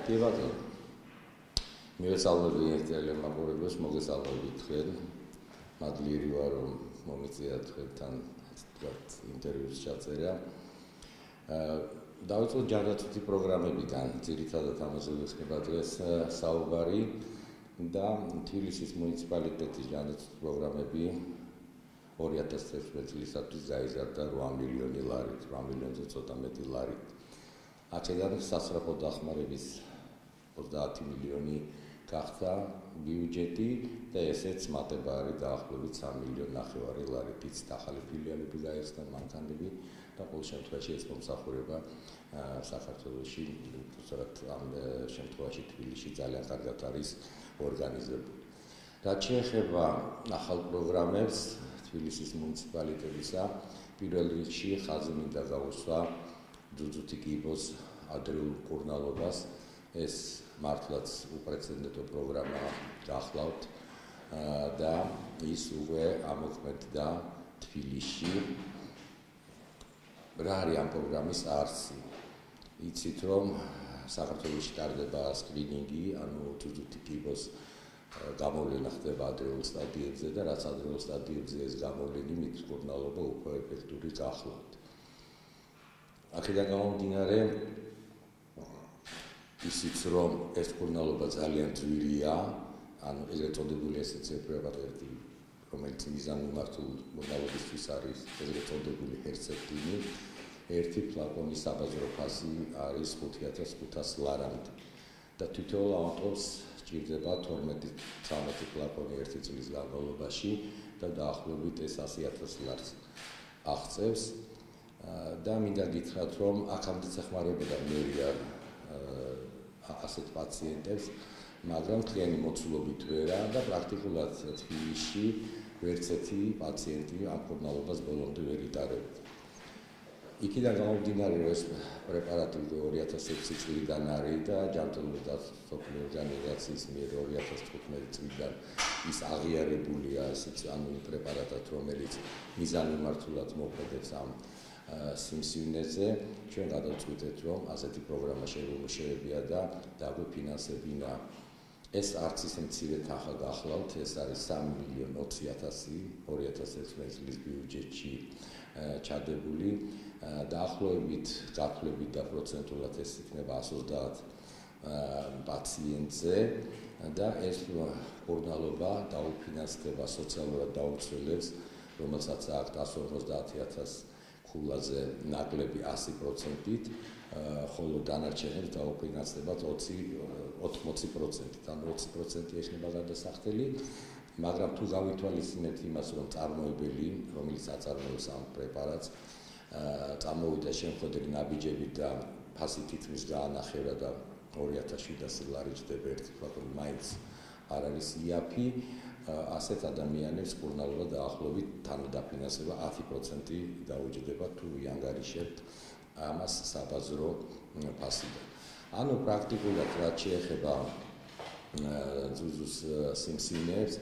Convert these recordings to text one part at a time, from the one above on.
კი ბატონო. მივესალმები ერთ ელემაყურებელს, მოგესალმებით თქვენ. მადლიერი ვარ, რომ მომიწიათ თქვენთან თქვათ ინტერვიუს ჩაწერა. დავიწყოთ ჯანდაცვითი პროგრამებიდან, ძირითადად ამაზე ვიხდება დღეს საუბარი და თბილისის მუნიციპალიტეტის ჯანდაცვითი პროგრამები 2016 წლისათვის გაიზარდა 8 მილიონი ლარით, 8 მილიონზე ცოტა მეტი ლარით. აქედან სასწრაფო დახმარების 30 მილიონი გახდა ბიუჯეტი და ესეც მატება არის დაახლოებით 3 მილიონი ნახევარი ლარით. იცით, ახალი ფილიალები გაიხსნა, მანქანები და ყოველ შემთხვევაში ეს მომსახურება საქართველოში, უბრალოდ ამ შემთხვევაში თბილისში ძალიან კარგად არის ორგანიზებული. რაც შეეხება ახალ პროგრამებს თბილისის მუნიციპალიტეტისა, პირველ რიგში ხაზი მინდა გავუსვა ძუძუთი კიბოს ადრეულ მკურნალობას. ეს მართლაც უპრეცედენტო პროგრამა გახლავთ და ის უკვე ამოქმედდა თბილისში. რა არის ამ პროგრამის არსი? იცით, რომ საქართველოში ტარდება სკრინინგი, ანუ ძუძუთი კიბოს გამოვლენა ხდება ადრეულ სტადიებზე და რაც ადრეულ სტადიებზე ეს გამოვლენი მით მკურნალობა უფრო ეფექტური გახლავთ. აქედან გამომდინარე, ისიც რომ ეს მკურნალობა ძალიან ძვირია, ანუ ეგრეთ წოდებული ესეც პრეპარატი, რომელიც მიზანმიმართული მკურნალობისთვის არის ეგრეთ წოდებული ჰერცეტინი, ერთი ფლაკონის საბაზრო ფასი არის 5500 ლარამდე და თითოეულ ავტომს სჭირდება 12-13 ფლაკონი ერთი წლის განმავლობაში და დაახლოებით ეს 100,000 ლარს აღწევს და მინდა გითხრათ, რომ აქამდე ეხმარებოდა მერია ასეთ პაციენტებს, მაგრამ მთლიანი მოცულობით ვერა და პრაქტიკულად თბილისში ვერც ერთი პაციენტი ამ მკურნალობას ბოლომდე ვერ იტარებდა. იქიდან გამომდინარე, რომ ეს პრეპარატი 2006 წლიდან არის და ჯანმრთელობა სოფლიო ორგანიზაციის მიერ 2015 წლიდან ის აღიარებულია, ესეც ანუ პრეპარატად, რომელიც მიზანმიმართულად მოქმედებს ამ სიმსივნეზე. ჩვენ გადავწყვიტეთ, რომ ასეთი პროგრამა შემოგვიშევებია და დაგვეფინანსებინა. ეს არც ისე მცირე თანხა გახლავთ, ეს არის 3,20,000 2016 წლის ბიუჯეტში ჩადებული. დაახლოებით გათვლებით და პროცენტულად ეს იქნება 130 პაციენტზე და ეს მკურნალობა დაუფინანსდება სოციალურად დაუცველებს, რომელსაც აქვს 150,000 ქულაზე ნაკლები 100%-ით, ხოლო დანარჩენებს დაუფინანსდება 80%-ით, ანუ 20% ექნება გადასახდელი, მაგრამ თუ გავითვალისწინებთ იმას, რომ წარმოებელი, რომელიც აწარმოებს ამ პრეპარატს, წამოვიდა შემხედელი ნაბიჯები და ფასი თითქმის გაანახევრა და 2700 ლარი ჯდება ერთი ფლაკონი, მაინც არ არის იაფი. ასეთ ადამიანებს მკურნალობა დაახლოებით თანადაფინანსება 10% დაუჯდება თუ იანგარიშებთ ამას საბაზრო ფასიდან. ანუ პრაქტიკულად რაც შეეხება ძუძუს სიმსივნეებს,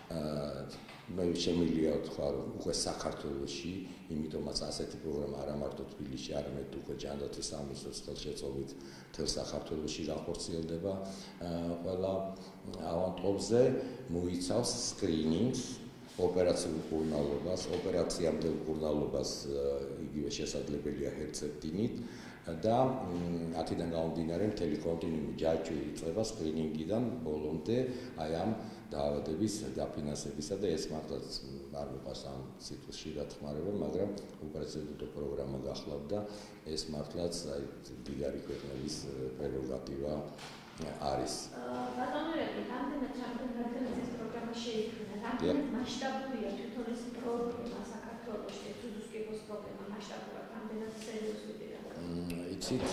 მე შემიძლია ვთქვა, რომ უკვე საქართველოში, იმიტომაც ასეთი პროგრამა არა მარტო თბილისში, არამედ უკვე ჯანდაცვის სამინისტროს ხელშეწყობით მთელ საქართველოში განხორციელდება ყველა ავადმყოფზე, მოიცავს სკრინინგს, ოპერაციულ მკურნალობას, ოპერაციამდელ მკურნალობას იგივე შესაძლებელია ჰერცეტინით და აქედან გამომდინარე მთელი კონტინუუმი ჯაჭვი იწყება სკრინინგიდან ბოლომდე აი ამ დაავადების დაფინანსებისა და ეს მართლაც არ მოყავს ამ ციკლში დათმარება, მაგრამ უპრეცედენტო პროგრამა გახლავთ და ეს მართლაც აი მდიდარი ქვეყნების პრეროგატივა არის. ბატონოები, რამდენად ეს პროგრამა შეიქმნა, რამდენად მასშტაბურია თვითონ ეს პრობლემა საქართველოში, ძუძუს კიბოს პრობლემა მასშტაბურად, რამდენად სერიოზულია? იცით,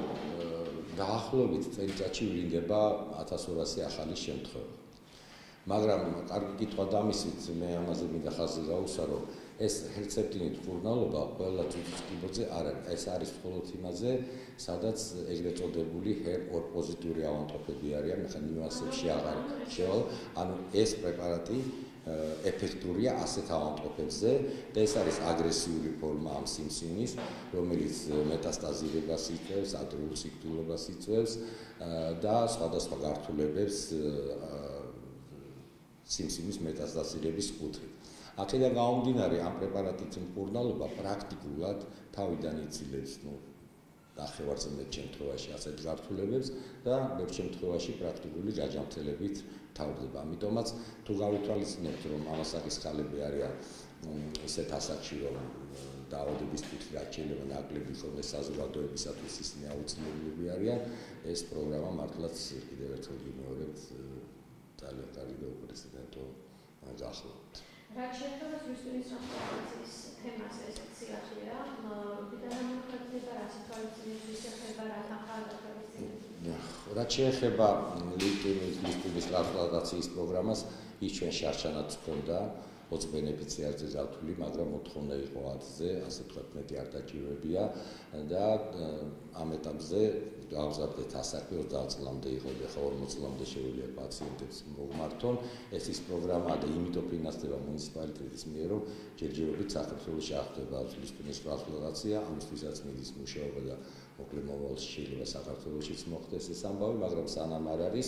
დაახლოებით წელიწადში ვლინდება 1200 ახალი შემთხვევა. მაგრამ კარგი კითხვა დამისვით, მე ამაზე მინდა ხაზი გავუსვა, რომ ეს ჰერცეტინით მკურნალობა ყველა ძუძუს კიბოზე არ არის. ეს არის მხოლოდ იმაზე, სადაც ეგრეთ წოდებული HER2 პოზიტიური ავადმყოფები არიან, ახლა ნიუანსებში აღარ შევალ. ანუ ეს პრეპარატი ეფექტურია ასეთ ავადმყოფებზე და ეს არის აგრესიული ფორმა ამ სიმსივნის, რომელიც მეტასტაზირებას იწვევს, ადრეულ სიკვდილობას იწვევს და სხვადასხვა გართულებებს სიმსივნის მეტასტაზირების კუთხით. აქედან გამომდინარე, ამ პრეპარატით მკურნალობა პრაქტიკულად თავიდან იცილებს, ნახევარზე მეტ შემთხვევაში ასეთ გართულებებს და ბევრ შემთხვევაში პრაქტიკული ჯაჯამთელებით თავდება. ამიტომაც თუ გავითვალისწინებთ, რომ ამასაკის ქალები არიან ისეთ ასაკში, რომ დაავადების კუთხე რაც შეიძლება ნაკლები ხოლმე საზოგადოებისათვის ისინი აუცილებელები არიან, ეს პროგრამა მართლაც კიდევ ერთხელ გიმეორებთ ძალიან კარგი და უპრეცედენტო გახლავთ. რაც შეეხება ზუსტის ტრანსპლანტაციის თემას, ესეც სიახლეა, ბიდანამოქმედება, რა სიტუაციის შეეხება, რა ახალგაზრდების რაც შეეხება ლიმფის ტრანსპლანტაციის პროგრამას, ის ჩვენ შარშანაც ჰქონდა 20 ბენეფიციარზე გართული, მაგრამ მოთხოვნა იყო 10-ზე, ასე ვთქვათ, მეტი არ დაჭირვებია და ამ ეტაპზე გავზარდეთ ასაკი 30 წლამდე იყო და ხო 40 წლამდე შეუძლია პაციენტებს მოგმართონ. ეს ის პროგრამაა და იმიტომ ფინანსდება მუნიციპალიტეტის მიერ, რომ ჯერჯერობით საქართველოში არ ხდება ლიმფის ტრანსპლანტაცია, ამისთვისაც მიდის მუშაობა და მოკლედ მომავალში შეიძლება საქართველოშიც მოხდეს ეს ამბავი, მაგრამ სანამ არ არის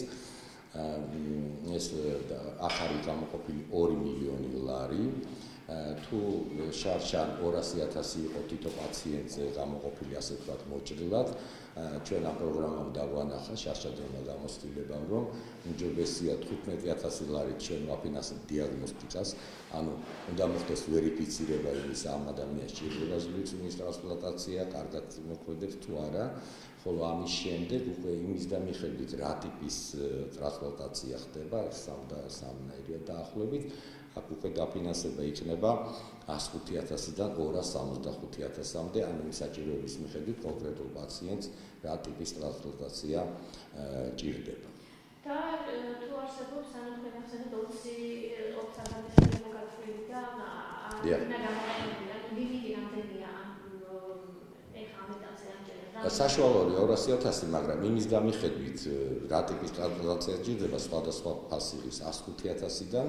ეს ახალი გამოყოფილი 2 მილიონი ლარი თუ შარშან 200,000 იყო თითო პაციენტზე გამოყოფილი ასე ვთქვათ მოჭრილად ჩვენ ამ პროგრამამ დავანახა შარშადელმა გამოცდილებამ რომ უმჯობესია 15,000 ლარი ჩვენ ვაფინანსებთ დიაგნოსტიკას ანუ უნდა მოხდეს ვერიფიცირება იმის ამ ადამიანს შეიძლება ლიმფის ტრანსპლანტაცია კარგად მოქმედებს თუ არა ხოლო ამის შემდეგ უკვე იმის და მიხედვით რა ტიპის ტრანსპლანტაცია ხდება სამნაირია დაახლოებით აქ უკვე დაფინანსება იქნება 105,000-დან 275,000-მდე, ანუ საჭიროების მიხედვით კონკრეტულ პაციენტს რა ტიპის ტრანსპლანტაცია ჭირდება. და თუ არსებობს ანუ თქვენ ახსენეთ 20 ოპერაციის მოგაწყვეტილი და უნდა გამოყენებინა ლიმიტი რამდენია საშუალოა 200,000, მაგრამ იმის გამიხედვით რა ტიპის ტრანსპლანტაცია ჭირდება სხვადასხვა ფასილის 105,000-დან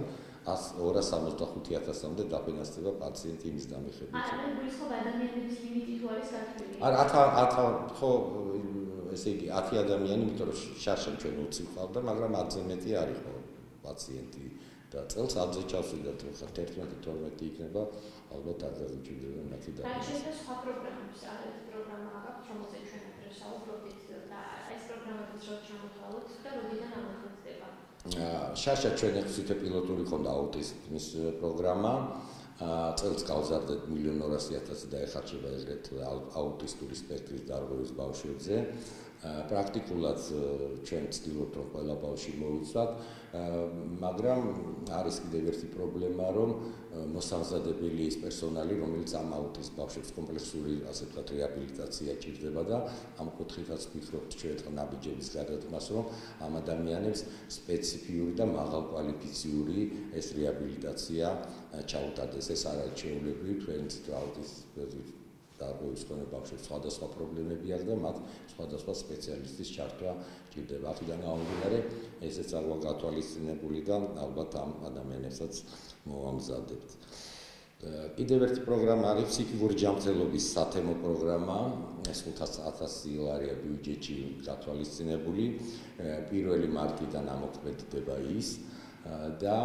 275,000-მდე დაფინანსდება პაციენტი იმის გამიხედვით. არა, გულისხმობა ადამიანების ლიმიტი თუ არის გათვლილი. არა, ხო, ესე იგი 10 ადამიანი, იმიტომ რომ შარშან ჩვენ 20 ვყავდა, მაგრამ 10-ზე მეტი არ იყო პაციენტი და წელს 10-ზე ჩავსვიდათ, ხა 11-12 იქნება, ალბათ არ გაგიჭირდება მათი და. რა შეიძლება სხვა პროგრამებს, არის პროგრამა აქვს, რომელზეც ჩვენ ადრე საუბრობთ და ეს პროგრამები რო ჩამოთვალოთ და როდიდან ამოხდება. შარშან ჩვენ ექვსითე პილოტური ქონდა აუტიზმის პროგრამა. წელს გავზარდეთ 1,200,000 და ეხარჯება ეგრეთ აუტისტური სპექტრის დარღვევის ბავშვებზე. პრაქტიკულად ჩვენ ვცდილობთ რომ ყველა ბავშვი მოვიცვათ, მაგრამ არის კიდევ ერთი პრობლემა, რომ მოსამზადებელი ის პერსონალი, რომელიც ამ აუტიზმ ბავშვებს კომპლექსური, ასე ვთქვათ, რეაბილიტაცია ჭირდება და ამ კუთხითაც ვფიქრობთ ჩვენ ნაბიჯების გადადგმას, რომ ამ ადამიანებს სპეციფიური და მაღალკვალიფიციური ეს რეაბილიტაცია ჩაუტარდეს. ეს არ არის ჩვეულებრივი თქვენ აუტიზმის დარღვევის მქონე ბავშვებს სხვადასხვა პრობლემები აქვს და მათ სხვადასხვა სპეციალისტის ჩართვა ჭირდება. აქედან გამომდინარე, ესეც არ ვარ გათვალისწინებული და ალბათ ამ ადამიანებსაც მოვამზადებთ. კიდევ ერთი პროგრამა არის ფსიქიკური ჯანმრთელობის სათემო პროგრამა. ეს 500,000 ლარია ბიუჯეტში გათვალისწინებული. 1 მარტიდან ამოქმედდება ის და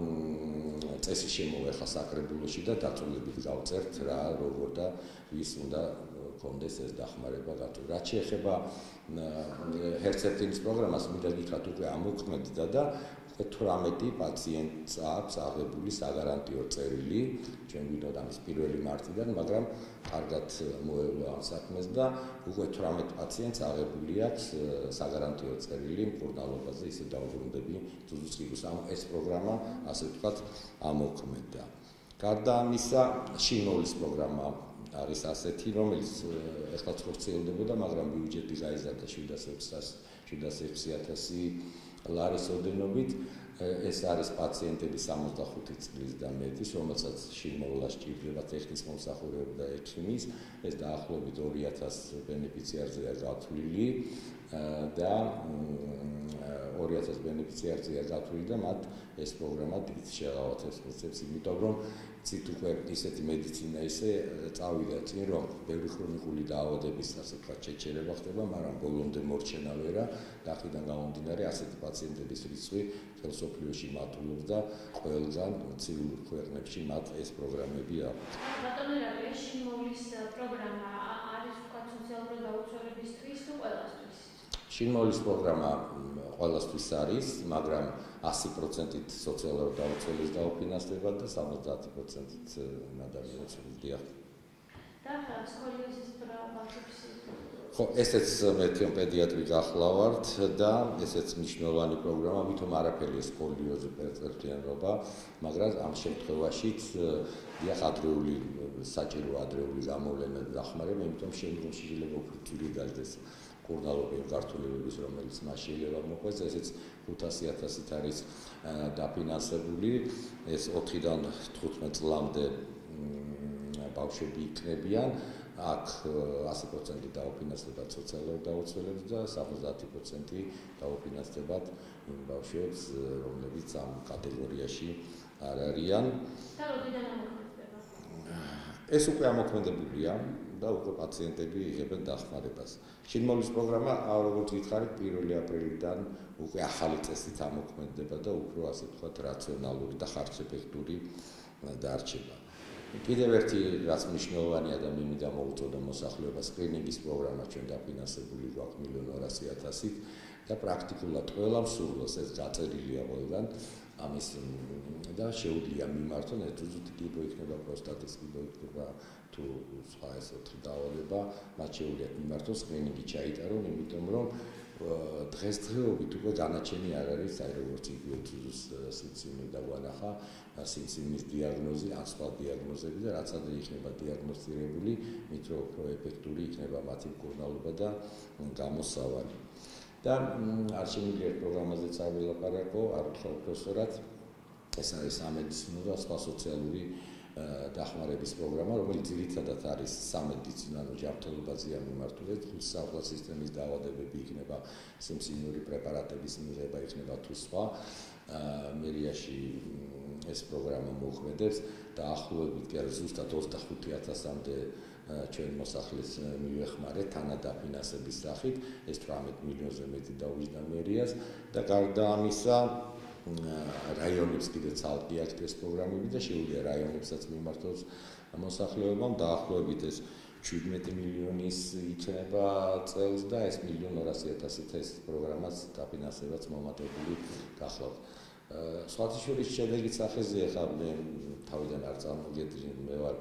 წესი შემოვეხა საკრებულოში და დაწოლებით გავწერთ რა როგორ და ვის უნდა კონდეს ეს დახმარება გაწოლ. რაც შეეხება ჰერცეპტინის პროგრამას, მინდა გითხრათ უკვე ამოქმედდა და 18 პაციენტს აქვს აღებული საგარანტიო წერილი. ჩვენ ვიდოდ ამის 1 მარტიდან, მაგრამ კარგად მოევლო ამ საქმეს და უკვე 18 პაციენტს აღებული აქვს საგარანტიო წერილი მკურნალობაზე, ისე დაუბრუნდები ძუძუცკიპოს. ეს პროგრამა, ასე ვთქვათ, ამოქმედდა. გარდა ამისა, შინოლის პროგრამა არის ასეთი, რომელიც ეხლაც ხორციელდებოდა, მაგრამ ბიუჯეტი გაიზარდა 706,000 ლარის ოდენობით. ეს არის პაციენტები 65 წლის და მეტის, რომელსაც შინმოვლა სჭირდება ტექნის მომსახურება და ექიმის. ეს დაახლოებით 2,000 ბენეფიციარზეა გათვლილი და 2000 ბენეფიციარია გათვლილი და მათ ეს პროგრამა დიდ შეღავათებს მისცემს, იმიტომ რომ ცით უკვე ისეთი მედიცინა ისე წავიდა წინ, რომ ბევრი ქრონიკული დაავადების ასე ვთქვათ შეჩერება ხდება, მაგრამ ბოლომდე მორჩენა ვერა და აქედან გამომდინარე ასეთი პაციენტების რიცხვი მთელ მსოფლიოში მატულობს და ყველგან ცივილურ ქვეყნებში მათ ეს პროგრამები აქვს. ბატონო რაბია, შინმოვლის პროგრამა არის ვთქვათ სოციალური გაუცვლებისთვის თუ ყველასთვის? შინმოვლის პროგრამა ყველასთვის არის, მაგრამ 100%-ით სოციალურ გაუცვლელებს დაუფინანსდება და 70%-ით ადამიანებს დიახ. და სკოლიოზის პრობლემებს ხო, ესეც მეთქი პედიატრი გახლავართ და ესეც მნიშვნელოვანი პროგრამა, ვითომ არაფერი სკოლიოზი პერწერთიანობა, მაგრამ ამ შემთხვევაშიც დიახ ადრეული საჭირო ადრეული გამოვლენა დახმარება, იმიტომ შემდგომში შეიძლება უფრო ძვირი გაჩნდეს კურნალობი გართულებების, რომელიც მას შეიძლება მოყვეს, ესეც 500,000-ით არის დაფინანსებული, ეს 4-დან 15 წლამდე ბავშვები იქნებიან, აქ 100% დაუფინანსდებათ სოციალურ დაუცველებს და 70% დაუფინანსდებათ იმ ბავშვებს, რომლებიც ამ კატეგორიაში არ არიან. და როდიდან ამოქმედდება? ეს უკვე ამოქმედებულია და უკვე პაციენტები იღებენ დახმარებას. შინმოვლის პროგრამა, როგორც გითხარით, 1 აპრილიდან უკვე ახალი წესით ამოქმედდება და უფრო ასე ვთქვათ რაციონალური და ხარჯეფექტური დარჩება. კიდევ ერთი რაც მნიშვნელოვანია და მინდა მოვუწოდო მოსახლეობა, სკრინინგის პროგრამა ჩვენ დაფინანსებული გვაქვს 1,200,000-ით და პრაქტიკულად ყველა მსურველს ეს დაწერილია ყველგან ამის და შეუძლია მიმართონ, ეს ზუსტი კიბო იქნება პროსტატის კიბო იქნება თუ სხვა ეს ოთხი დაავადება, მათ შეუძლიათ მიმართონ სკრინინგი ჩაიტარონ, იმიტომ რომ დღესდღეობით უკვე განაჩენი არ არის, აი როგორც იბიოთიზის სიმსივნე დაგვანახა, სიმსივნის დიაგნოზი, ან სხვა დიაგნოზები და რაც ადრე იქნება დიაგნოსტირებული, მით რო უფრო ეფექტური იქნება მათი მკურნალობა და გამოსავალი. და არ შემიძლია პროგრამაზეც არ ვილაპარაკო, არ ვთქვა პროფესორად, ეს არის სამედიცინო და სხვა სოციალური დახმარების პროგრამა, რომელიც ძირითადად არის სამედიცინო, ანუ ჯანმრთელობაზეა მიმართული, ხუთსახლა სისტემის დაავადებები იქნება, სიმსივნური პრეპარატების მიღება იქნება თუ სხვა. მერიაში ეს პროგრამა მოქმედებს და ახლობებით კი არის ზუსტად 25,000-მდე ჩვენ მოსახლეს მივეხმარეთ თანადაფინანსების სახით, ეს 18 მილიონზე მეტი დაუჯდა მერიას და გარდა ამისა რაიონებს კიდე ცალკე აქვს ეს პროგრამები და შეუძლია რაიონებსაც მიმართოს მოსახლეობამ დაახლოებით ეს 17 მილიონის იქნება წელს და ეს 1,200,000-ით ეს პროგრამაც დაფინანსებაც მომატებული გახლავთ. სხვათა შორის შედეგის სახეზე ახლა მე თავიდან არ წარმოგიდგენ, მე ვარ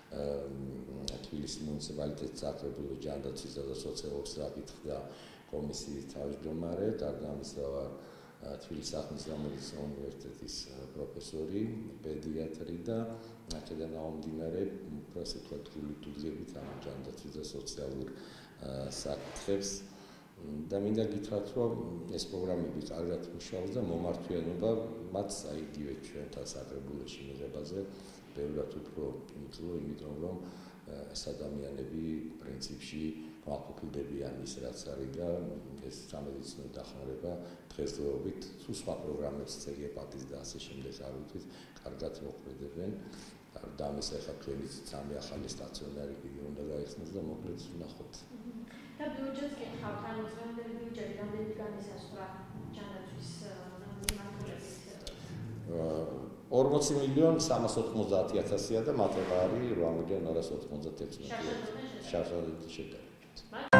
თბილისის მუნიციპალიტეტის საკრებულო ჯანდაცვისა და სოციალურ საკითხთა კომისიის თავმჯდომარე, გარდა ამისა ვარ თბილისის სახელმწიფო უნივერსიტეტის პროფესორი, პედიატრი და აქედან გამომდინარე, უფრო ასე ვთქვათ, გულით ამ ჯანდაცვის და სოციალურ საკითხებს და მინდა გითხრათ, რომ ეს პროგრამები კარგად მუშაობს და მომართვიანობა მათ აი იგივე ჩვენთან საკრებულოში მიღებაზე ბევრად უფრო მიძლო, იმიტომ რომ ეს ადამიანები პრინციპში კვალიფიკდებიან ის რაც არის და ეს სამედიცინო დახმარება დღესდღეობით თუ სხვა პროგრამებს ცეგეპატის და ასე შემდეგ არ ვთქვით, კარგად მოქმედებენ. და ამის ახლა ჩვენიც სამი ახალი სტაციონარი კიდე უნდა გაიხსნას და მოკლედ ვნახოთ. და ბიუჯეტს გითხავთ, ანუ წლამდელი ბიუჯეტი რამდენი განისაზღვრა ჯანდაცვის მიმართულებით? 40,390,000-ია და მატება არის 8,296,000. შარშალოთი შედარებით. მათ